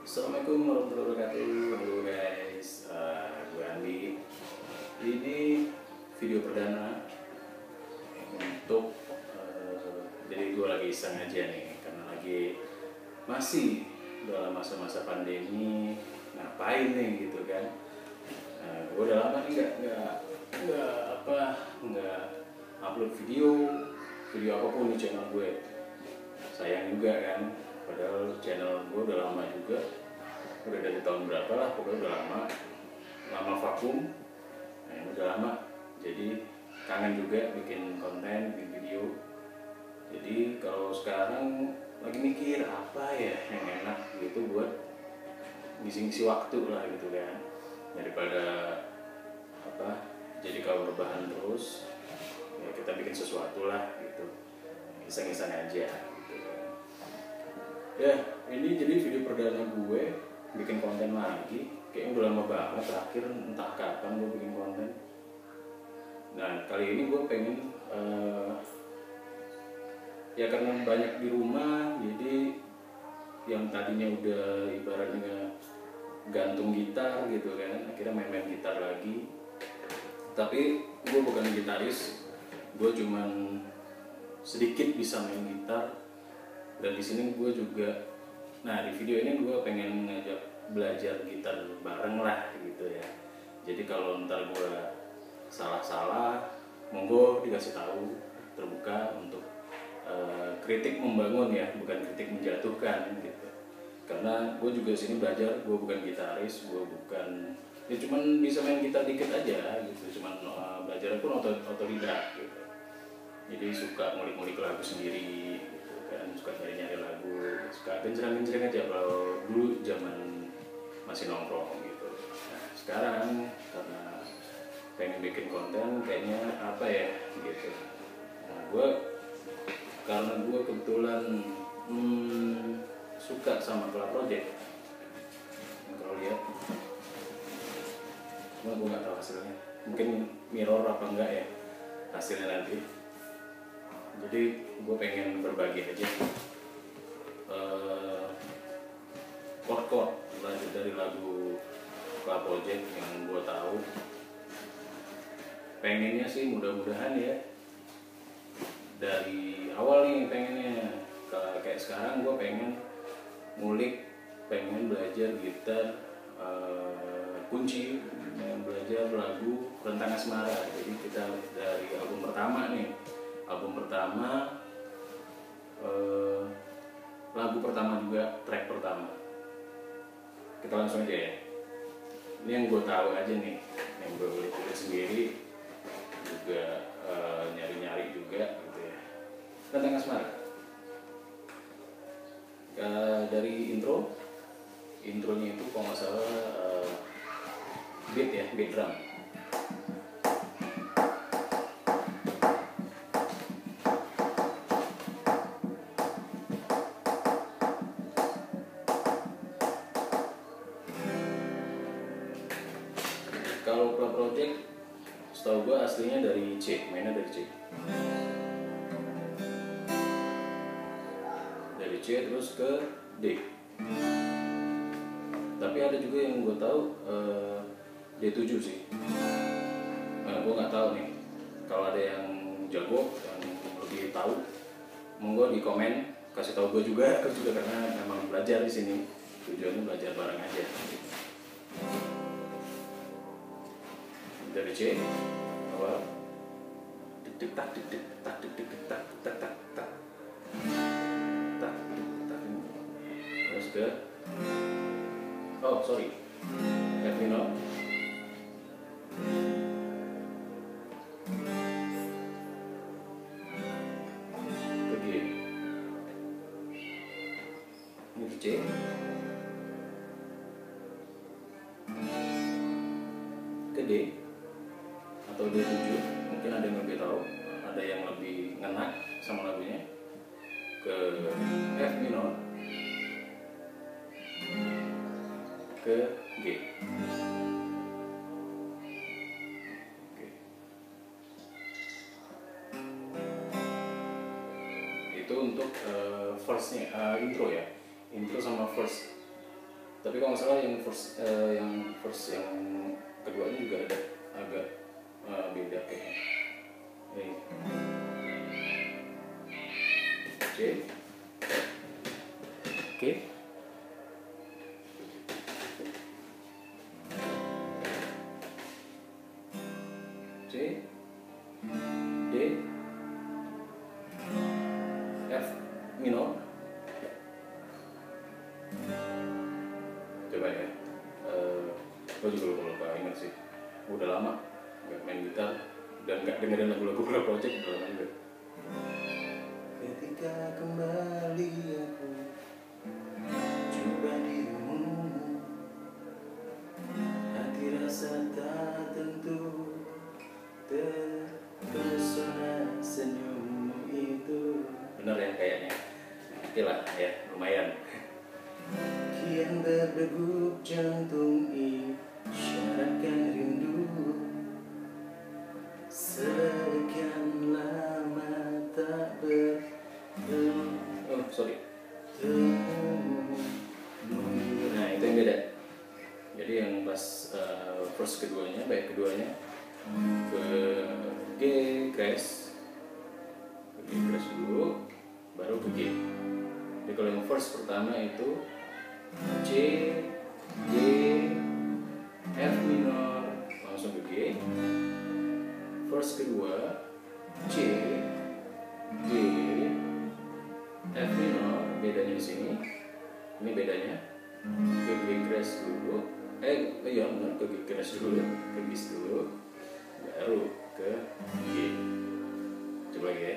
Assalamualaikum warahmatullahi wabarakatuh. Halo guys, gue Andi. Ini video perdana untuk jadi gue lagi iseng aja nih, karena lagi masih dalam masa-masa pandemi, ngapain nih gitu kan. Gue udah lama nih nggak upload video apapun di channel gue. Sayang juga kan, padahal channel gue udah lama juga, udah dari tahun berapa lah, pokoknya udah lama vakum. Ini udah lama, jadi kangen juga bikin konten, bikin video. Jadi kalau sekarang lagi mikir apa ya yang enak gitu buat ngisi-ngisi waktu lah gitu kan, daripada jadi kalau rebahan terus, ya kita bikin sesuatu lah gitu, iseng-iseng aja gitu kan. Ya, ini jadi video perdana gue bikin konten lagi. Kayaknya udah lama banget terakhir, entah kapan gue bikin konten. Nah, kali ini gue pengen ya karena banyak di rumah, jadi yang tadinya udah ibaratnya gantung gitar gitu kan, akhirnya main-main gitar lagi. Tapi gue bukan gitaris, gue cuman sedikit bisa main gitar. Dan di sini gue juga, nah di video ini gue pengen ngajak belajar gitar bareng lah gitu ya. Jadi kalau ntar gue salah-salah, monggo dikasih tahu, terbuka untuk kritik membangun ya, bukan kritik menjatuhkan gitu. Karena gue juga sini belajar, gue bukan gitaris, gue bukan, ya cuman bisa main gitar dikit aja gitu, cuman belajar pun otodidak gitu. Jadi suka ngulik-ngulik lagu sendiri gitu kan, suka nyari-nyari lagu, suka genjreng-genjreng aja kalau dulu zaman masih nongkrong gitu. Nah sekarang karena pengen bikin konten, kayaknya apa ya gitu. Nah karena gue kebetulan suka sama Club Project. Kalau lihat, cuma gue nggak tahu hasilnya, mungkin mirror apa enggak ya hasilnya nanti. Jadi gue pengen berbagi aja chord-chord dari lagu Club Project yang gue tahu. Pengennya sih mudah-mudahan ya, dari awal nih pengennya kayak sekarang gue pengen ngulik, pengen belajar gitar kunci, pengen belajar lagu Rentang Asmara. Jadi kita dari album pertama nih, lagu pertama juga, track pertama. Kita langsung aja ya. Ini yang gue tahu aja nih, yang gue ulik-ulik sendiri, juga nyari-nyari juga gitu ya. Rentang Asmara. Dari intronya itu kalau nggak salah beat ya, beat drum. Kalau Club Project, setahu gue aslinya dari C, mainnya dari C. Dari C terus ke D. Tapi ada juga yang gue tahu D7 sih. Nah, gue nggak tahu nih. Kalau ada yang jago, yang lebih tahu, monggo di komen, kasih tahu gue juga. Aku juga karena memang belajar di sini. Tujuannya belajar bareng aja. Dari C awal, tik tak tik tik tak tik tik tak tak tak tak tak tak, terus ke F minor, ke G, ini C, ke D atau D7, mungkin ada yang lebih tahu, ada yang lebih ngena sama lagunya, ke F minor, ke G. Oke. Itu untuk verse-nya, intro ya, intro sama verse. Tapi kalau nggak salah yang verse yang keduanya juga ada agak beda kayaknya. Ini C, oke, C, D, F minor. Coba ya, gue juga lupa ingat sih. Udah lama nggak main gitar dan nggak dengerin lagu-lagu Blur Project, udah lama juga. Ketika kembali aku coba dirimu, hati rasa tak tentu, terpesona senyummu itu. Bener ya kayaknya. Oke lah ya, lumayan. Kian berdegup jantung isyaratkan rindu. Sekian lama tak bertemu. Oh sorry. Nah Itu yang beda. Jadi yang pas verse keduanya, bait keduanya ke G crash, ke G crash dulu, baru ke G. Jadi kalau yang verse pertama itu C, G, F minor, langsung ke G. Verse kedua C, G, F minor, bedanya di sini. Ini bedanya ke G crash dulu. Iya benar, ke G crash dulu, ke G dulu, baru ke G. Coba lagi ya.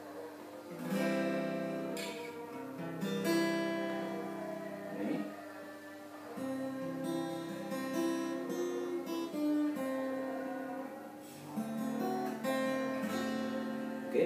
Ini. Oke.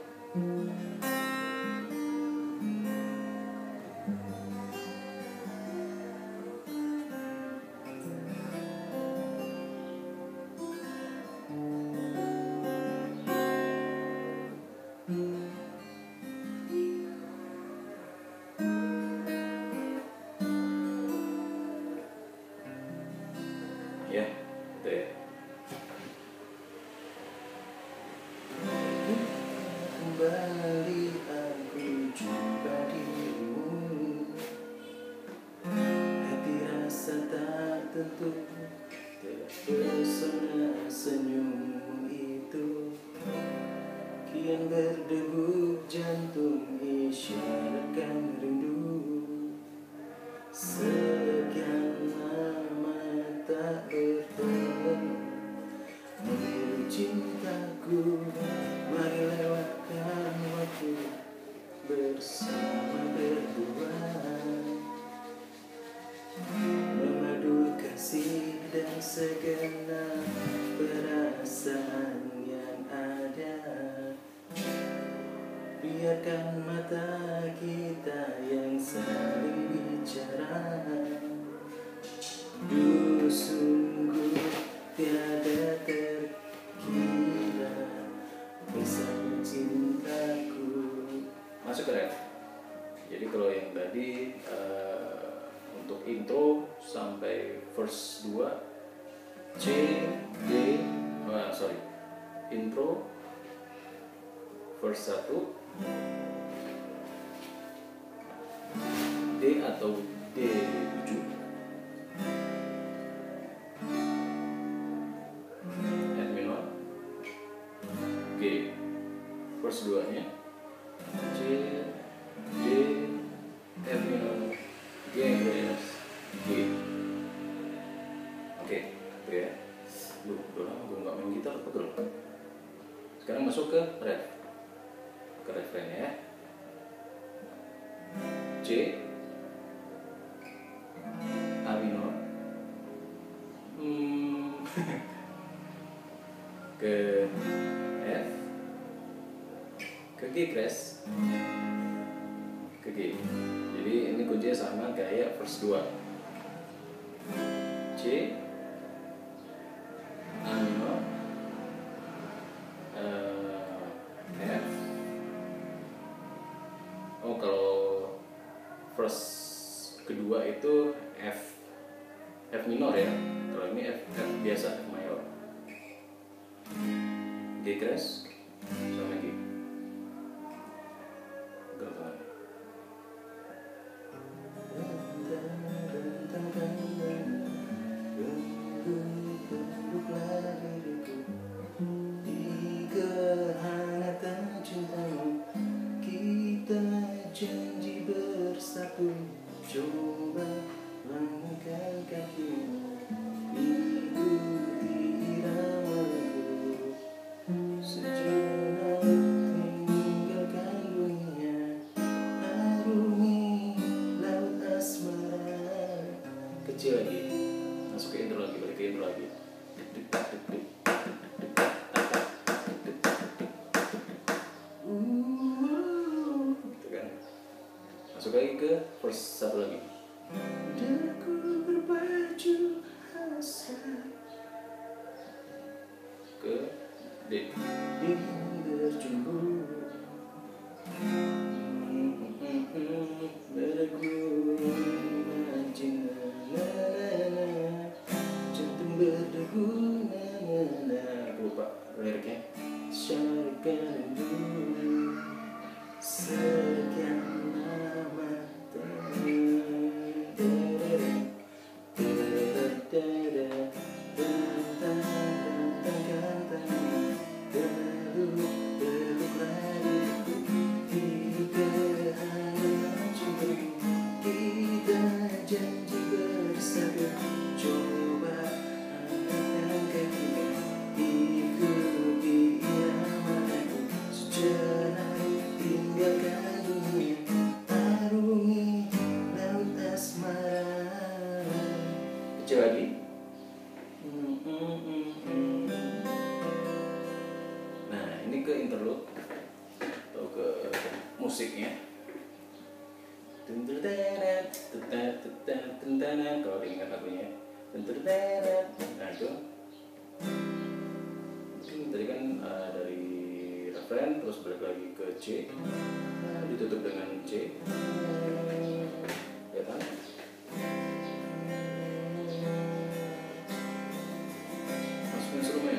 Ya, itu ya. kembali aku jumpa dirimu, hati rasa tak tentu, terpesona senyummu itu. Kian berdegup jantung isyaratkan rindu. Sekian lama tak bertemu, mengiru cintaku, mari lewatkan waktu bersama berdua, memadu kasih dan segenap perasaan yang ada. Biarkan mata kita yang saling bicara. Sungguh tiada terkira bersama cintaku. Masuk ke ref. Jadi kalau yang tadi untuk intro sampai verse 2 C, D, intro verse 1 D atau D7, F minor, G verse 2 nya C, D, F minor, G crash, G. Oke, itu ya. Udah lama gue nggak main gitar, betul. Sekarang masuk ke ref, ke refren ya. C, A minor, ke F, ke G crash, ke G. Jadi ini kuncinya sama kayak verse 2. C, A minor, F. Oh kalau verse kedua itu F minor ya. Kalau ini F biasa, F mayor. G crash sama G. Gantungan. Di kehangatan cintamu, kita janji bersatu. Coba langkahkan kakimu, ikuti iramaku. Sejenak tinggalkan dunia, arungi laut asmara. Kecil lagi. Masuk ke intro lagi, balik ke intro lagi. Gitu kan. Masuk lagi ke verse satu lagi. Daku berbaju hasrat, Ke D. ingin berjumpa. Berdegu cinta, jantung berdegu, Aku lupa liriknya. syarikat rindu. Sekian lama kita janji bersatu. Coba angkatkan kakimu, ikuti iramaku. Sejenak tinggalkan dunia, arungi laut asmara. Kecil lagi. Nah, ini ke interlude atau ke musiknya. Kalau diingat lagunya. Nah itu. Tadi kan dari referen terus balik lagi ke C, ditutup dengan C. Ya kan? Masuk instrumen.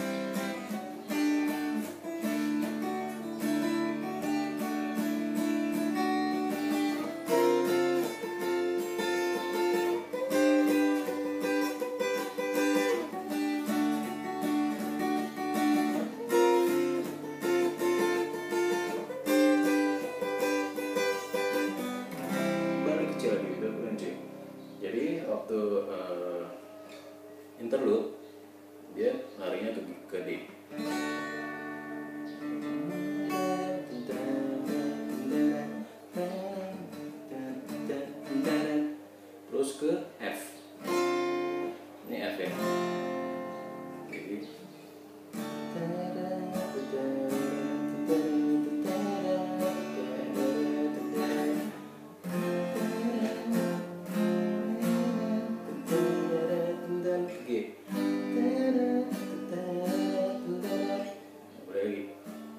Balik kecil lagi itu bukan C. Jadi waktu interlude dia larinya ke D. Terus ke F. Ini F ya. Jadi G. Boleh lagi.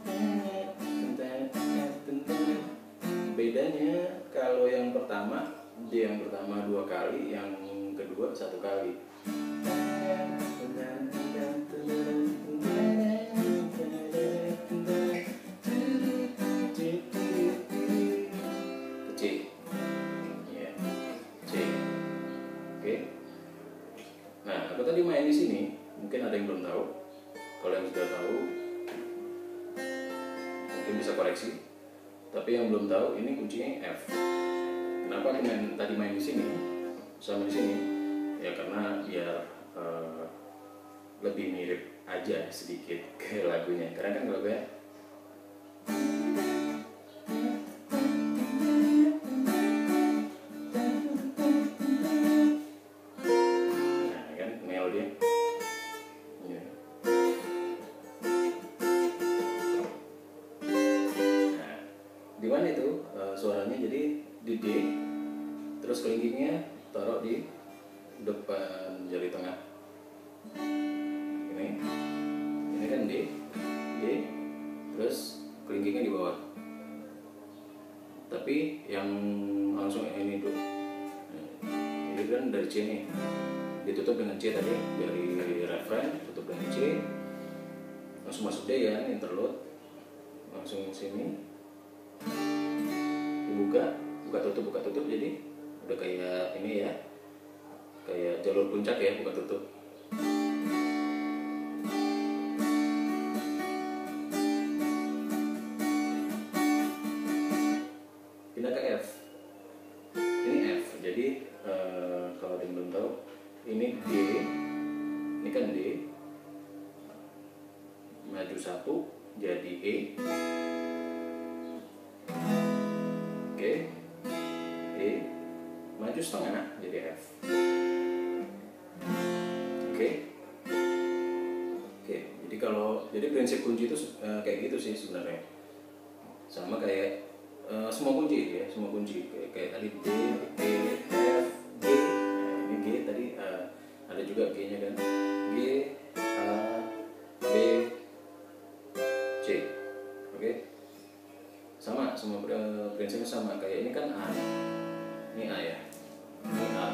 Bedanya kalau yang pertama, dia yang pertama 2 kali, yang kedua 1 kali. Ke C. Ya. C. Oke. Nah, aku tadi main di sini, mungkin ada yang belum tahu. Kalau yang sudah tahu, mungkin bisa koreksi. Tapi yang belum tahu, ini kuncinya F. Kenapa aku tadi main di sini sama di sini? Ya karena biar lebih mirip aja sedikit ke lagunya. Karena kan lagunya Gimana itu suaranya? Jadi di D, terus kelingkingnya taruh di depan jari tengah. Ini kan D, terus kelingkingnya di bawah. Tapi yang langsung ini dulu, jadi kan dari C nih, ditutup dengan C tadi, dari referen tutup dengan C, langsung masuk D ya, interlude, langsung sini, dibuka, buka tutup, jadi udah kayak ini ya, kayak jalur puncak ya, buka tutup. Pindah ke F, ini F, jadi kalau yang belum tahu, ini D, ini kan D, maju satu jadi E, oke, E, maju setengah jadi F, oke. Jadi prinsip kunci itu kayak gitu sih sebenarnya, sama kayak semua kunci ya, semua kunci kayak tadi D, E, F, G. Nah, ini G tadi ada juga G-nya kan, G, A, B, C, oke. Sama, semua prinsipnya sama. Kayak ini kan A, ini A ya, ini A.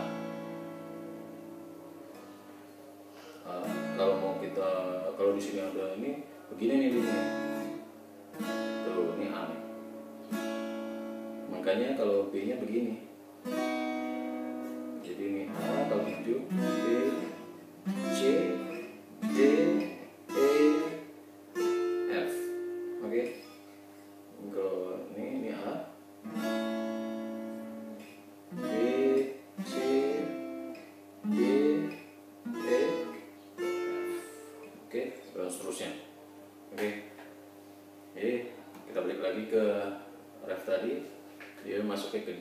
Kalau di sini ada ini begini nih bunyinya, tuh ini A nih. Makanya kalau B nya begini, jadi ini A, kalau maju B, C, D, E, F, oke. Kalau ini A, B, C, D, E, oke, dan seterusnya. Oke. Jadi kita balik lagi ke ref tadi, dia masuknya ke D.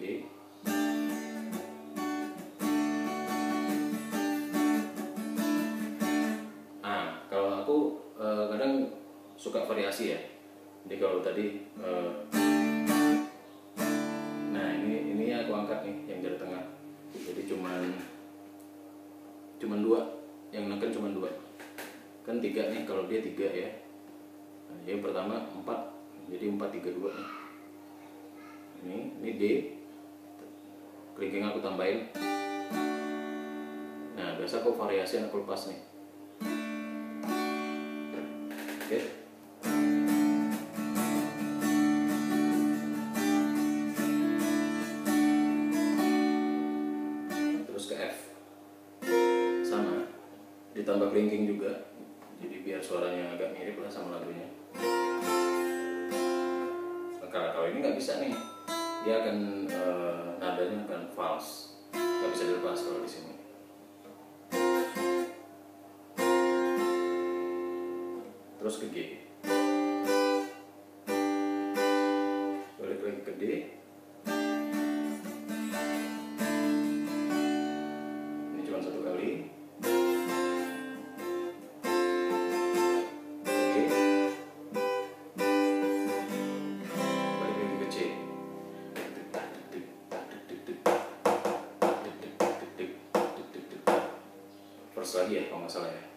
Kalau aku kadang suka variasi ya. Jadi kalau tadi nah ini aku angkat nih yang dari tengah. Jadi cuman dua, yang neken cuman dua. Kan 3 nih, kalau dia 3 ya. Nah, yang pertama 4, jadi 4 3 2 nih. Ini D, kelingking aku tambahin. Nah biasa aku variasi aku lepas nih, oke. Terus ke F, sama, ditambah kelingking juga. Jadi biar suaranya agak mirip lah sama lagunya. Kalau ini nggak bisa nih, dia akan nadanya akan false, nggak bisa dilepas kalau di sini. Terus ke G, balik lagi ke D. Ini cuma satu kali. Lagi ya kalau nggak salah ya.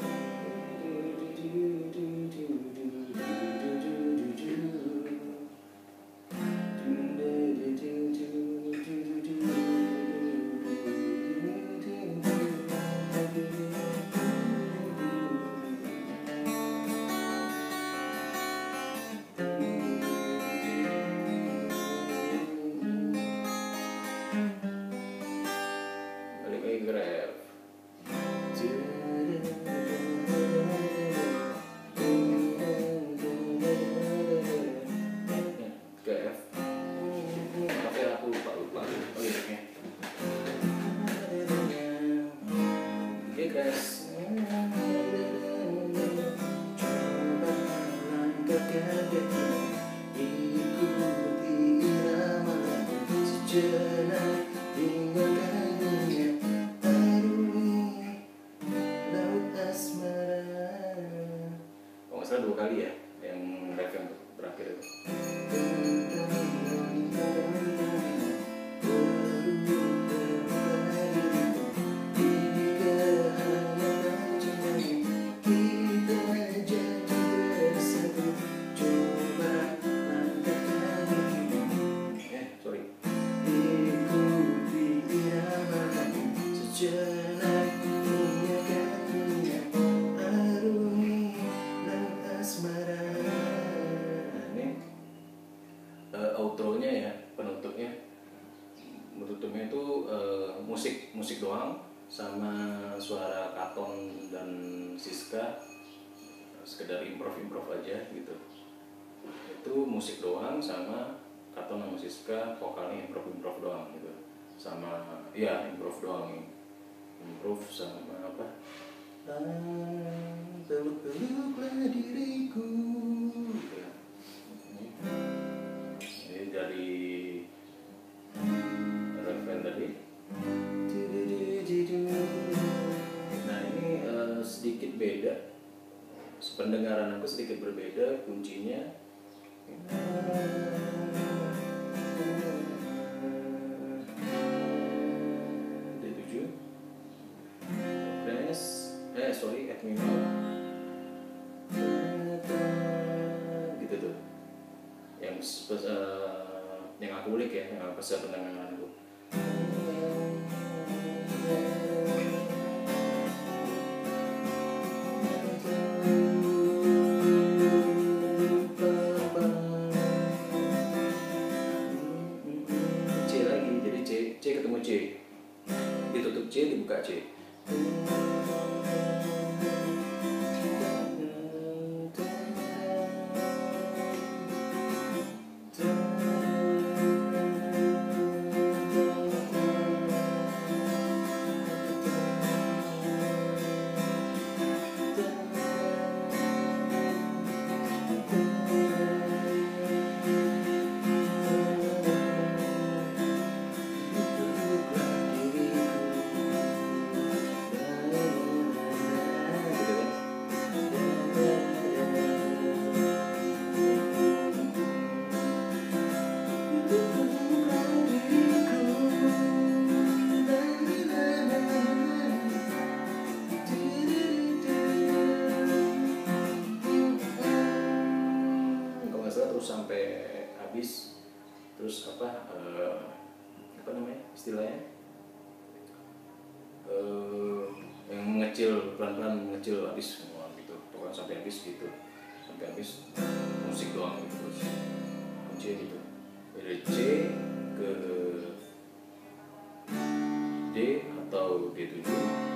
Balik lagi ke ref. Sejenak tinggalkan dunia, arungi laut asmara. Kalau nggak salah 2 kali ya, yang ref yang terakhir itu. sama suara Katon dan Siska, sekedar improv aja gitu. Itu musik doang, sama Katon sama Siska vokalnya improv doang gitu, sama ya improv doang, improv sama apa, peluk-peluklah diriku gitu ya. Ini dari referen tadi. Nah ini sedikit beda, pendengaran aku sedikit berbeda kuncinya. D7 F minor gitu tuh, yang aku ulik ya, yang pas pendengaranku. C lagi, jadi C ketemu C, ditutup C, dibuka C. Sampai habis, terus apa namanya istilahnya, yang mengecil, pelan-pelan mengecil habis semua gitu, pokoknya sampai habis gitu, sampai habis musik doang gitu, terus kunci gitu dari C ke D atau D7.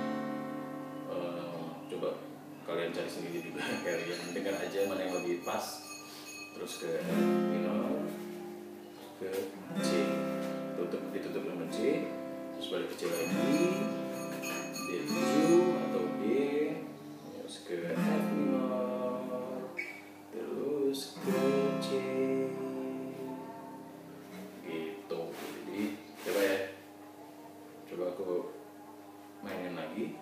Coba kalian cari sendiri juga, kalian dengar aja mana yang lebih pas. Terus ke F minor, ke C, ditutup dengan C, terus balik ke C lagi, D7 atau D, terus ke F minor, terus ke C, gitu. Jadi coba ya, coba aku mainin lagi.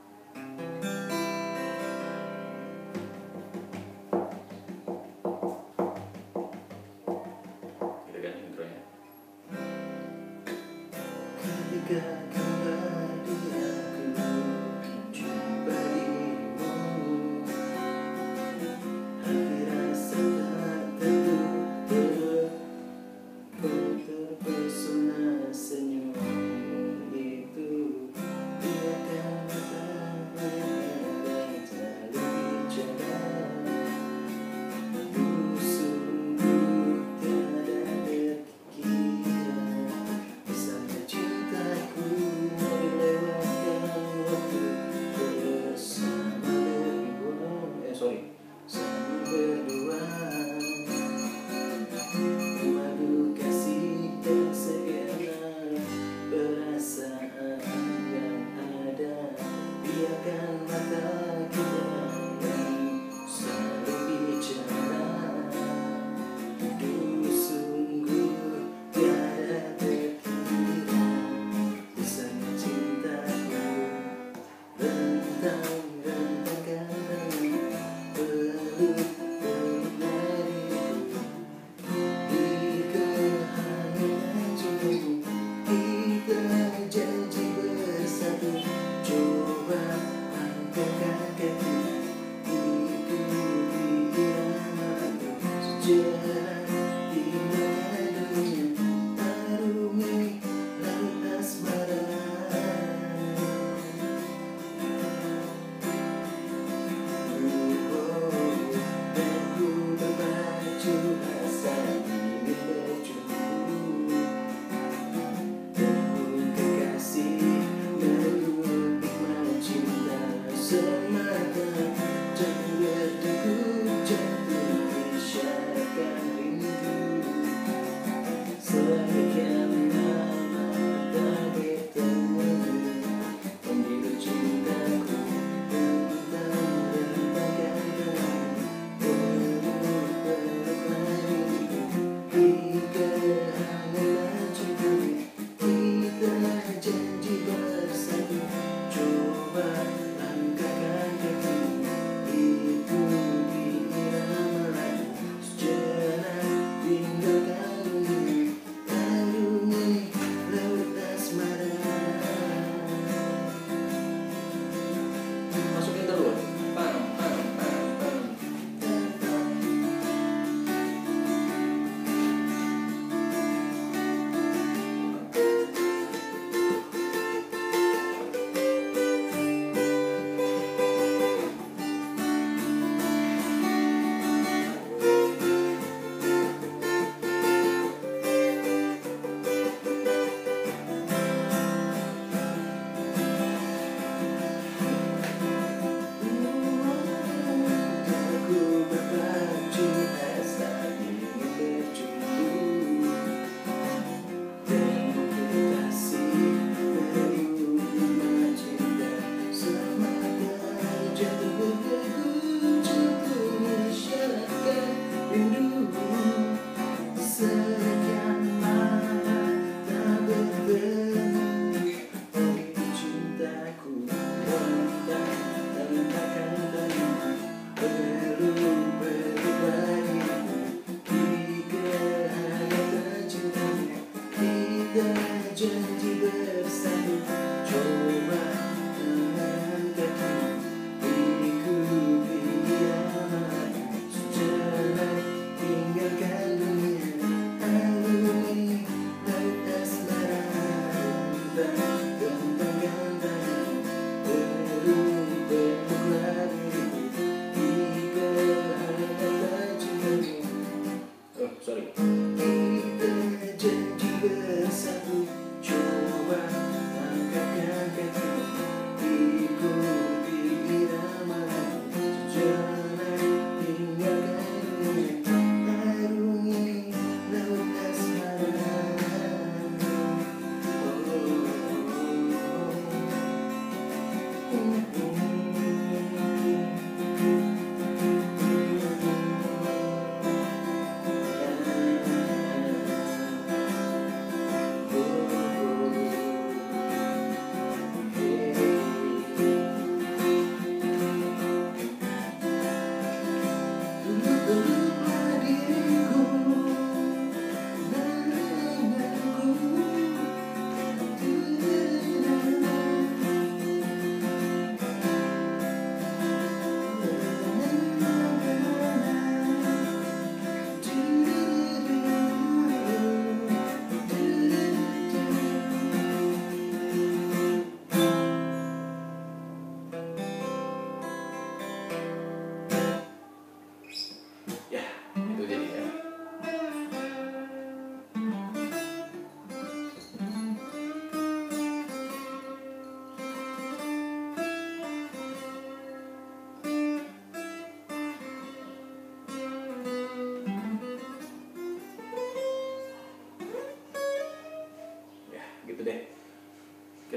Ketika kembali aku jumpa dirimu, hati rasa tak tentu, terpesona senyummu itu. Biarkan matanya selalu bicara, sungguh tiada terkira. Misalnya cintaku melewatkan waktu bersama sama berdua. Madu kasih dan segenap perasaan yang ada. Biarkan mata kita selalu bicara. Sungguh tiada terkira, besarnya cintaku, rentang-rentangkan peluk dariku. Di kehangatanmu kita janji bersatu. Coba angkatkan kaki, ikuti iramaku. Sejalan di dunia, arungi laut asmara. Dan ku berpacu asa ingin berjumpa. Dan kekasih berdua.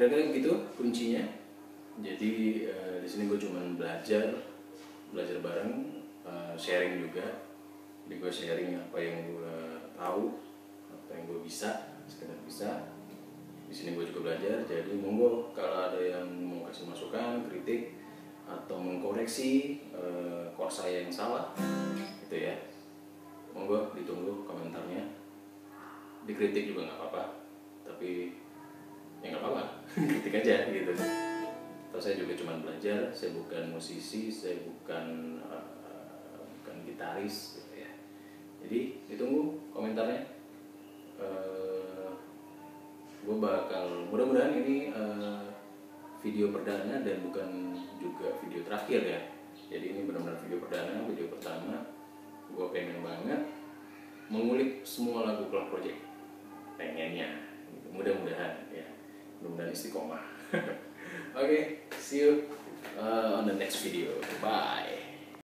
kira-kira gitu kuncinya. Jadi di sini gue cuman belajar bareng, sharing juga. Jadi gue sharing apa yang gue tahu, apa yang gue bisa, sekedar bisa. Di sini gue juga belajar. Jadi monggo kalau ada yang mau kasih masukan, kritik atau mengkoreksi course saya yang salah, gitu ya. Monggo ditunggu komentarnya. Dikritik juga nggak apa-apa, tapi ya nggak apa-apa, kritik aja gitu. Atau saya juga cuma belajar, saya bukan musisi, saya bukan gitaris gitu ya. Jadi ditunggu komentarnya. Gue bakal, mudah-mudahan ini video perdana dan bukan juga video terakhir ya. Jadi ini benar-benar video perdana, video pertama. Gue pengen banget mengulik semua lagu Club Project, pengennya gitu. Mudah-mudahan ya, mudah-mudahan istiqomah. Oke, see you on the next video. Bye.